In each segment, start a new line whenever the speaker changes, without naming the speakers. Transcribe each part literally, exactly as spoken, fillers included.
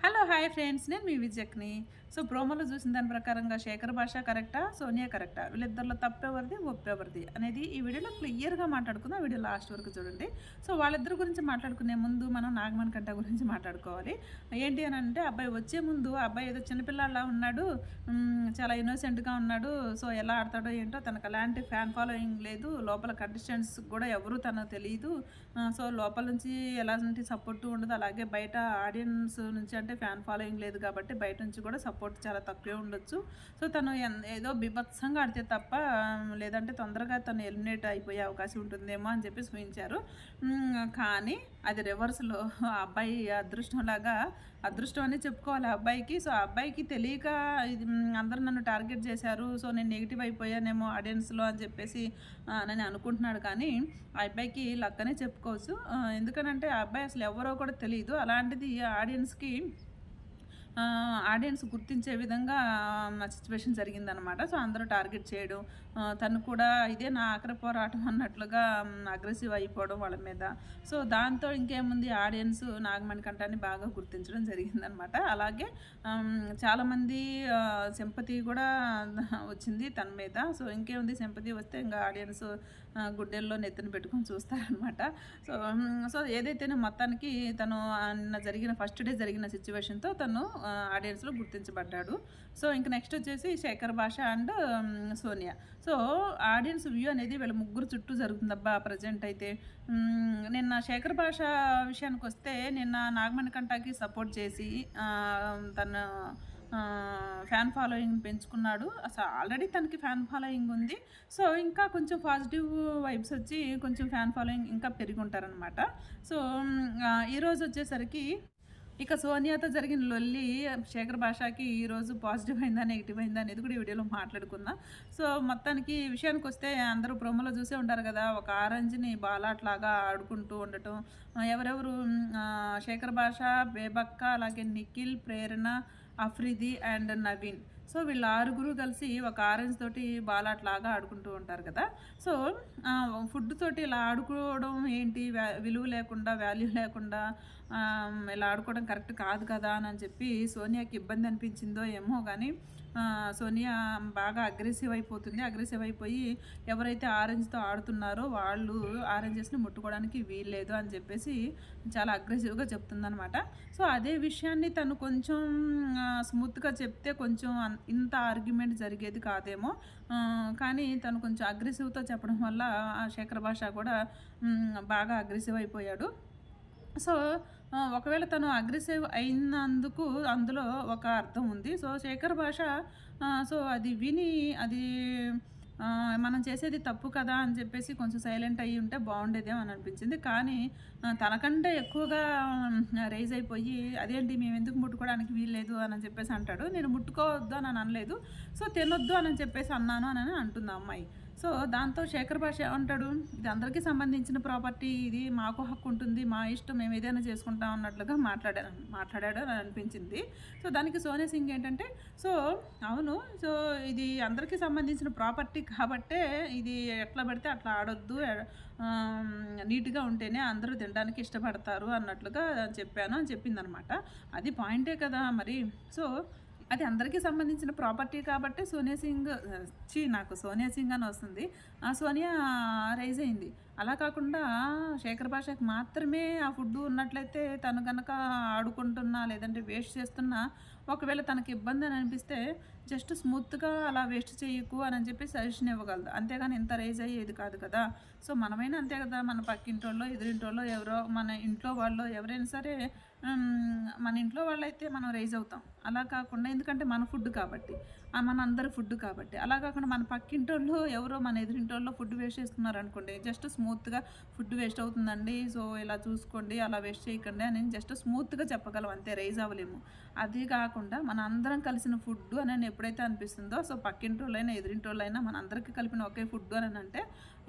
Hello hi friends, నేను మీ విజయక్ని. So ప్రోమోలో చూసిన దాని ప్రకారంగా శేఖర్ భాష కరెక్టా, సోనియా కరెక్టా, వీళ్ళిద్దరిలో తప్పెవరిది ఒప్పెవరిది అనేది ఈ వీడియోలో క్లియర్గా మాట్లాడుకుందాం. వీడియో లాస్ట్ వరకు చూడండి. సో వాళ్ళిద్దరి గురించి మాట్లాడుకునే ముందు మనం నాగమణి కంట గురించి మాట్లాడుకోవాలి. ఏంటి అని అంటే, అబ్బాయి వచ్చే ముందు అబ్బాయి ఏదో చిన్నపిల్లలా ఉన్నాడు, చాలా ఇన్నోసెంట్గా ఉన్నాడు. సో ఎలా ఆడతాడో ఏంటో, తనకు అలాంటి ఫ్యాన్ ఫాలోయింగ్ లేదు, లోపల కంటెస్టెంట్స్ కూడా ఎవరు తనకు తెలియదు. సో లోపల నుంచి ఎలాంటి సపోర్టు ఉండదు, అలాగే బయట ఆడియన్స్ నుంచి అంటే ఫ్యాన్ ఫాలోయింగ్ లేదు కాబట్టి బయట నుంచి కూడా సపోర్ట్ చాలా తక్కువే ఉండొచ్చు. సో తను ఏదో బీభత్సంగా ఆడితే తప్ప, లేదంటే తొందరగా తను ఎలిమినేట్ అయిపోయే అవకాశం ఉంటుందేమో అని చెప్పి ఊహించారు. కానీ అది రివర్స్లో ఆ అబ్బాయి అదృష్టంలాగా, అదృష్టం అని చెప్పుకోవాలి ఆ అబ్బాయికి. సో ఆ అబ్బాయికి తెలియక ఇది అందరూ నన్ను టార్గెట్ చేశారు, సో నేను నెగిటివ్ అయిపోయానేమో ఆడియన్స్లో అని చెప్పేసి నేను అనుకుంటున్నాడు. కానీ ఆ అబ్బాయికి లక్ అనే చెప్పుకోవచ్చు. ఎందుకనంటే ఆ అబ్బాయి అసలు ఎవరో కూడా తెలియదు. అలాంటిది ఆడియన్స్కి ఆడియన్స్ గుర్తించే విధంగా సిచ్యువేషన్ జరిగిందనమాట. సో అందరూ టార్గెట్ చేయడం, తను కూడా ఇదే నా ఆఖరి పోరాటం అన్నట్లుగా అగ్రెసివ్ అయిపోవడం వాళ్ళ మీద. సో దాంతో ఇంకేముంది, ఆడియన్స్ నాగమణి కంఠాన్ని బాగా గుర్తించడం జరిగిందనమాట. అలాగే చాలామంది సింపతి కూడా వచ్చింది తన మీద. సో ఇంకేముంది, సింపతి వస్తే ఇంకా ఆడియన్స్ గుడ్డెల్లో నెత్తిన పెట్టుకొని చూస్తారనమాట. సో సో ఏదైతేనే మొత్తానికి తను నిన్న జరిగిన ఫస్ట్ డే జరిగిన సిచ్యువేషన్తో తను ఆడియన్స్లో గుర్తించబడ్డాడు. సో ఇంక నెక్స్ట్ వచ్చేసి Shekhar Basha and Sonia. So audience view అనేది వీళ్ళ ముగ్గురు చుట్టూ జరుగుతుందబ్బా ప్రజెంట్ అయితే. నిన్న శేఖర్ భాష విషయానికి వస్తే, నిన్న నాగమణి కంఠకి సపోర్ట్ చేసి తన ఫ్యాన్ ఫాలోయింగ్ పెంచుకున్నాడు. అసలు ఆల్రెడీ తనకి ఫ్యాన్ ఫాలోయింగ్ ఉంది. సో ఇంకా కొంచెం పాజిటివ్ వైబ్స్ వచ్చి కొంచెం ఫ్యాన్ ఫాలోయింగ్ ఇంకా పెరిగి ఉంటారనమాట. సో ఈరోజు వచ్చేసరికి ఇక సోనియాతో జరిగిన లొల్లి శేఖర్ భాషకి ఈరోజు పాజిటివ్ అయిందా నెగిటివ్ అయిందా అనేది కూడా ఈ వీడియోలో మాట్లాడుకుందాం. సో మొత్తానికి విషయానికి వస్తే, అందరూ ప్రోమోలో చూసే ఉంటారు కదా, ఒక ఆరెంజ్ని బాలాట్లాగా ఆడుకుంటూ ఉండటం. ఎవరెవరు, శేఖర్ భాష, బేబక్క, అలాగే నిఖిల్, ప్రేరణ, అఫ్రిది అండ్ నవీన్. సో వీళ్ళ ఆరుగురు కలిసి ఒక ఆరెంజ్ తోటి బాలాట్లాగా ఆడుకుంటూ ఉంటారు కదా. సో ఫుడ్ తోటి ఇలా ఆడుకోవడం ఏంటి, విలువ లేకుండా, వాల్యూ లేకుండా ఇలా ఆడుకోవడం కరెక్ట్ కాదు కదా అని చెప్పి సోనియాకి ఇబ్బంది అనిపించిందో ఏమో కానీ, సోనియా బాగా అగ్రెసివ్ అయిపోతుంది. అగ్రెసివ్ అయిపోయి ఎవరైతే ఆరెంజ్తో ఆడుతున్నారో వాళ్ళు ఆరెంజెస్ని ముట్టుకోవడానికి వీల్లేదు అని చెప్పేసి చాలా అగ్రెసివ్గా చెప్తుందనమాట. సో అదే విషయాన్ని తను కొంచెం స్మూత్గా చెప్తే కొంచెం ఇంత ఆర్గ్యుమెంట్ జరిగేది కాదేమో. కానీ తను కొంచెం అగ్రెసివ్తో చెప్పడం వల్ల శేఖర్ భాష కూడా బాగా అగ్రెసివ్ అయిపోయాడు. సో ఒకవేళ తను అగ్రెసివ్ అయినందుకు అందులో ఒక అర్థం ఉంది. సో శేఖర్ భాష సో అది విని, అది మనం చేసేది తప్పు కదా అని చెప్పేసి కొంచెం సైలెంట్ అయ్యి ఉంటే బాగుండేదేమో అని అనిపించింది. కానీ తనకంటే ఎక్కువగా రైజ్ అయిపోయి, అదేంటి మేము ఎందుకు ముట్టుకోవడానికి వీల్లేదు అని చెప్పేసి అంటాడు. నేను ముట్టుకోవద్దు అని అనలేదు, సో తినొద్దు అని చెప్పేసి అన్నాను అని అంటుంది అమ్మాయి. సో దాంతో శేఖర్ భాష ఏమంటాడు, ఇది అందరికీ సంబంధించిన ప్రాపర్టీ, ఇది మాకు హక్కు ఉంటుంది, మా ఇష్టం, మేము ఏదైనా చేసుకుంటాం అన్నట్లుగా మాట్లాడా మాట్లాడాడు అని అనిపించింది. సో దానికి సోనియా సింగ్ ఏంటంటే, సో అవును, సో ఇది అందరికీ సంబంధించిన ప్రాపర్టీ కాబట్టే ఇది ఎట్లా పెడితే అట్లా ఆడొద్దు, నీట్గా ఉంటేనే అందరూ తినడానికి ఇష్టపడతారు అన్నట్లుగా చెప్పాను అని చెప్పిందనమాట. అది పాయింటే కదా మరి. సో అది అందరికీ సంబంధించిన ప్రాపర్టీ కాబట్టి సోనియా సింగ్ చీ నాకు సోనియా సింగ్ అని వస్తుంది, ఆ సోనియా రైజ్ అయింది. అలా కాకుండా శేఖర్ భాషకి మాత్రమే ఆ ఫుడ్ ఉన్నట్లయితే, తను కనుక ఆడుకుంటున్నా లేదంటే వేస్ట్ చేస్తున్నా, ఒకవేళ తనకి ఇబ్బంది అని అనిపిస్తే జస్ట్ స్మూత్గా అలా వేస్ట్ చేయకు అని చెప్పి సజెషన్ ఇవ్వగలదు. అంతేగాని ఇంత రైజ్ అయ్యేది కాదు కదా. సో మనమైనా అంతే కదా, మన పక్కింటోళ్ళో ఎదురింటోళ్ళో ఎవరో, మన ఇంట్లో వాళ్ళు ఎవరైనా సరే, మన ఇంట్లో వాళ్ళైతే మనం రైజ్ అవుతాం. అలా కాకుండా, ఎందుకంటే మన ఫుడ్ కాబట్టి, మన అందరి ఫుడ్ కాబట్టి, అలా కాకుండా మన పక్కింటోళ్ళు ఎవరో, మన ఎదురింటోళ్ళు ఫుడ్ వేస్ట్ చేస్తున్నారు అనుకోండి, జస్ట్ స్మూత్గా ఫుడ్ వేస్ట్ అవుతుందండి, సో ఇలా చూసుకోండి, అలా వేస్ట్ చేయకండి అని జస్ట్ స్మూత్గా చెప్పగలం, అంతే, రైజ్ అవ్వలేము. అది కాకుండా మన అందరం కలిసిన ఫుడ్ అని ఎప్పుడైతే అనిపిస్తుందో, సో పక్కింటోళ్ళైనా ఎదురింటోళ్ళైనా మన అందరికీ కలిపిన ఒకే ఫుడ్ అని అంటే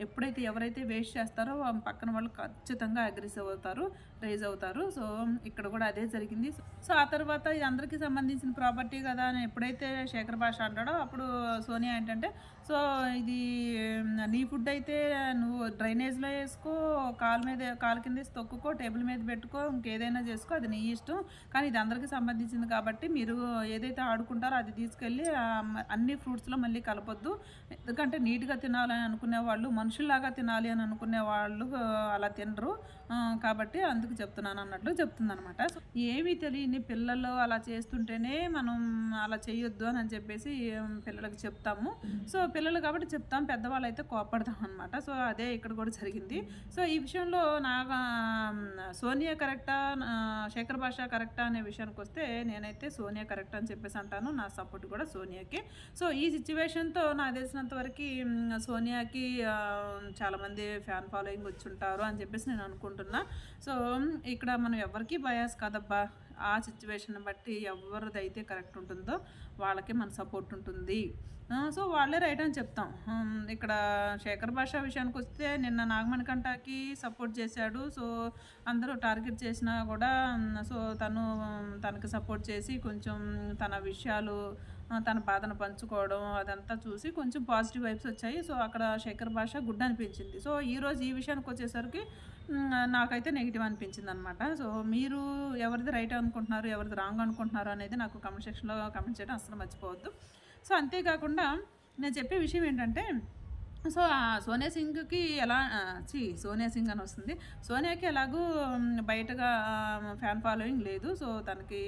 ఎప్పుడైతే ఎవరైతే వేస్ట్ చేస్తారో ఆ పక్కన వాళ్ళు ఖచ్చితంగా అగ్రెసివ్ అవుతారు, రైజ్ అవుతారు. సో ఇక్కడ కూడా అదే జరిగింది. సో ఆ తర్వాత ఇది అందరికీ సంబంధించిన ప్రాపర్టీ కదా అని ఎప్పుడైతే శేఖర్ భాష అంటాడో అప్పుడు సోనియా ఏంటంటే, సో ఇది నీ ఫుడ్ అయితే నువ్వు డ్రైనేజ్లో వేసుకో, కాలు మీద కాలు కింద వేసి తొక్కుకో, టేబుల్ మీద పెట్టుకో, ఇంకేదైనా చేసుకో, అది నీ ఇష్టం, కానీ ఇది అందరికీ సంబంధించింది కాబట్టి మీరు ఏదైతే ఆడుకుంటారో అది తీసుకెళ్ళి అన్ని ఫ్రూట్స్లో మళ్ళీ కలపొద్దు. ఎందుకంటే నీట్గా తినాలని అనుకునే వాళ్ళు, మనుషుల్లాగా తినాలి అని అనుకునే వాళ్ళు అలా తినరు కాబట్టి అందుకు చెప్తున్నాను అన్నట్లు చెప్తుందనమాట. సో ఏమీ తెలియని పిల్లలు అలా చేస్తుంటేనే మనం అలా చేయొద్దు అని చెప్పేసి పిల్లలకి చెప్తాము. సో పిల్లలు కాబట్టి చెప్తాం, పెద్దవాళ్ళు అయితే కోపడతాం అనమాట. సో అదే ఇక్కడ కూడా జరిగింది. సో ఈ విషయంలో నా సోనియా కరెక్టా, శేఖర్ భాష కరెక్టా అనే విషయానికి వస్తే నేనైతే సోనియా కరెక్ట్ అని చెప్పేసి అంటాను. నా సపోర్ట్ కూడా సోనియాకి. సో ఈ సిచ్యువేషన్తో నాకు తెలిసినంత వరకు సోనియాకి చాలామంది ఫ్యాన్ ఫాలోయింగ్ వచ్చి ఉంటారు అని చెప్పేసి నేను అనుకుంటున్నా. సో ఇక్కడ మనం ఎవరికి బయాస్ కాదబ్బా, ఆ సిచ్యువేషన్ బట్టి ఎవరిదైతే కరెక్ట్ ఉంటుందో వాళ్ళకి మన సపోర్ట్ ఉంటుంది. సో వాళ్ళే రైట్ అని చెప్తాం. ఇక్కడ శేఖర్ భాష విషయానికి వస్తే నిన్న నాగమణికంఠకి సపోర్ట్ చేశాడు. సో అందరూ టార్గెట్ చేసినా కూడా సో తను తనకి సపోర్ట్ చేసి కొంచెం తన విషయాలు, తన బాధను పంచుకోవడం అదంతా చూసి కొంచెం పాజిటివ్ వైబ్స్ వచ్చాయి. సో అక్కడ శేఖర్ భాష గుడ్ అనిపించింది. సో ఈరోజు ఈ విషయానికి వచ్చేసరికి నాకైతే నెగిటివ్ అనిపించింది అనమాట. సో మీరు ఎవరిది రైట్ అనుకుంటున్నారు, ఎవరిది రాంగ్ అనుకుంటున్నారు అనేది నాకు కామెంట్ సెక్షన్లో కామెంట్ చేయడం అసలు మర్చిపోవద్దు. సో అంతేకాకుండా నేను చెప్పే విషయం ఏంటంటే, సో సోనియా సింగ్కి ఎలా చి సోనియా సింగ్ అని వస్తుంది, సోనియాకి ఎలాగూ బయటగా ఫ్యాన్ ఫాలోయింగ్ లేదు. సో తనకి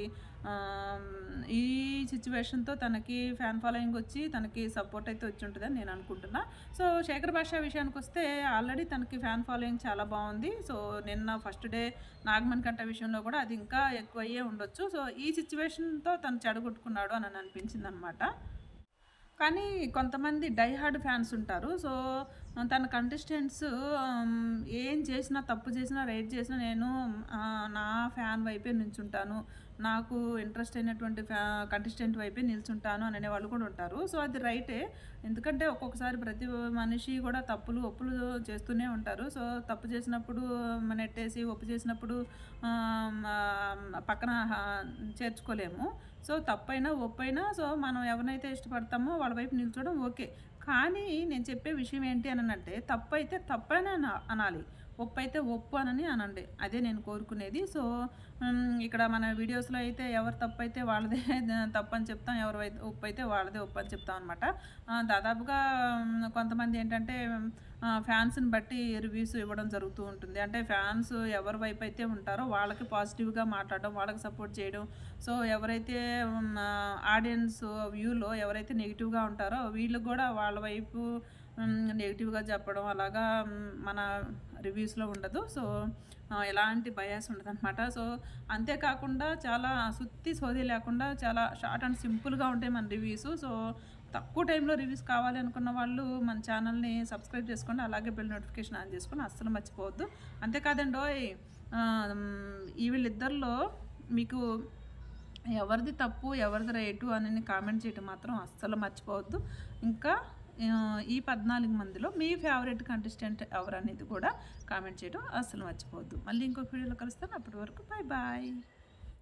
ఈ సిచ్యువేషన్తో తనకి ఫ్యాన్ ఫాలోయింగ్ వచ్చి తనకి సపోర్ట్ అయితే వచ్చి ఉంటుందని నేను అనుకుంటున్నా. సో శేఖర్ భాష విషయానికి వస్తే ఆల్రెడీ తనకి ఫ్యాన్ ఫాలోయింగ్ చాలా బాగుంది. సో నిన్న ఫస్ట్ డే నాగమణికంఠ విషయంలో కూడా అది ఇంకా ఎక్కువ అయ్యే ఉండొచ్చు. సో ఈ సిచ్యువేషన్తో తను చెడగొట్టుకున్నాడు అని అనిపించింది అనమాట. కానీ కొంతమంది డై హార్డ్ ఫ్యాన్స్ ఉంటారు. సో తన కంటెస్టెంట్స్ ఏం చేసినా, తప్పు చేసినా, రైట్ చేసినా నేను నా ఫ్యాన్ వైపే నిల్చుంటాను, నాకు ఇంట్రెస్ట్ అయినటువంటి ఫ్యా కంటెస్టెంట్ వైపే నిల్చుంటాను అనే వాళ్ళు కూడా ఉంటారు. సో అది రైటే, ఎందుకంటే ఒక్కొక్కసారి ప్రతి మనిషి కూడా తప్పులు ఒప్పులు చేస్తూనే ఉంటారు. సో తప్పు చేసినప్పుడు నెట్టేసి, ఒప్పు చేసినప్పుడు పక్కన చేర్చుకోలేము. సో తప్పైనా ఒప్పైనా సో మనం ఎవరినైతే ఇష్టపడతామో వాళ్ళ వైపు నిల్చోవడం ఓకే. కానీ నేను చెప్పే విషయం ఏంటి అని అంటే, తప్పు అయితే తప్పైనా అనాలి, ఒప్పు అయితే ఒప్పు అనని అనండి, అదే నేను కోరుకునేది. సో ఇక్కడ మన వీడియోస్లో అయితే ఎవరు తప్పు అయితే వాళ్ళదే తప్పు అని చెప్తాం, ఎవరు ఒప్పు అయితే వాళ్ళదే ఒప్పు అని చెప్తాం అనమాట. దాదాపుగా కొంతమంది ఏంటంటే ఫ్యాన్స్ని బట్టి రివ్యూస్ ఇవ్వడం జరుగుతూ ఉంటుంది. అంటే ఫ్యాన్స్ ఎవరి వైపు అయితే ఉంటారో వాళ్ళకి పాజిటివ్గా మాట్లాడడం, వాళ్ళకి సపోర్ట్ చేయడం. సో ఎవరైతే ఆడియన్స్ వ్యూలో ఎవరైతే నెగిటివ్గా ఉంటారో వీళ్ళు కూడా వాళ్ళ వైపు నెగిటివ్గా చెప్పడం అలాగా మన రివ్యూస్లో ఉండదు. సో ఎలాంటి బయాస్ ఉండదు అనమాట. సో అంతేకాకుండా చాలా సుత్తి సోది లేకుండా చాలా షార్ట్ అండ్ సింపుల్గా ఉంటాయి మన రివ్యూస్. సో తక్కువ టైంలో రివ్యూస్ కావాలి అనుకున్న వాళ్ళు మన ఛానల్ని సబ్స్క్రైబ్ చేసుకోండి, అలాగే బెల్ నోటిఫికేషన్ ఆన్ చేసుకొని అస్సలు మర్చిపోవద్దు. అంతేకాదండి, ఈ వీళ్ళిద్దరిలో మీకు ఎవరిది తప్పు ఎవరిది రైటు అని కామెంట్ చేయడం మాత్రం అస్సలు మర్చిపోవద్దు. ఇంకా ఈ పద్నాలుగు మందిలో మీ ఫేవరెట్ కంటెస్టెంట్ ఎవరు అనేది కూడా కామెంట్ చేయడం అస్సలు మర్చిపోవద్దు. మళ్ళీ ఇంకొక వీడియోలో కలుస్తాను, అప్పటి వరకు బాయ్ బాయ్.